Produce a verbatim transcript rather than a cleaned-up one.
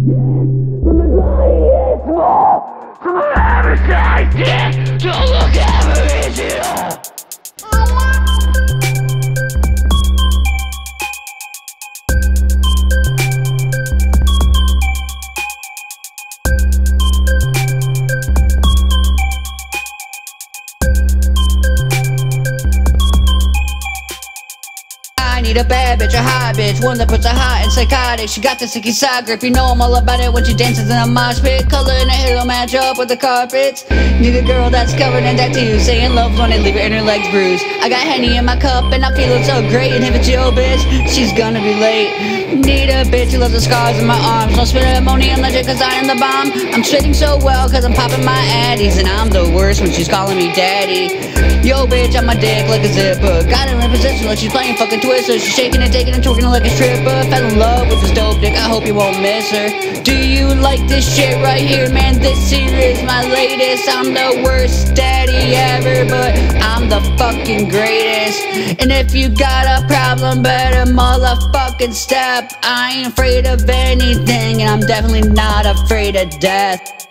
but my body is small, so my appetite dick, don't look ever easier. I need a bad bitch, a hot bitch, one that puts a hot and psychotic. She got the sicky side grip, you know I'm all about it when she dances in a mosh pit. Color in her hair don't match up with the carpets. Need a girl that's covered in tattoos, saying love when I leave her and her legs bruised. I got Henny in my cup and I'm feeling so great, and if it's your bitch, she's gonna be late. Need a bitch who loves the scars in my arms. Don't spit ammonia on the jet cause I am the bomb. I'm trading so well cause I'm popping my addies, and I'm the worst when she's calling me daddy. Yo bitch, I'm a dick like a zipper. Got her in position like she's playing fucking Twister. She's shaking and taking and twerking like a stripper. Fell in love with this dope dick, I hope you won't miss her. Do you like this shit right here, man? This here is my latest. I'm the worst daddy ever, but I'm the fucking greatest. And if you got a problem, better motherfucking step. I ain't afraid of anything, and I'm definitely not afraid of death.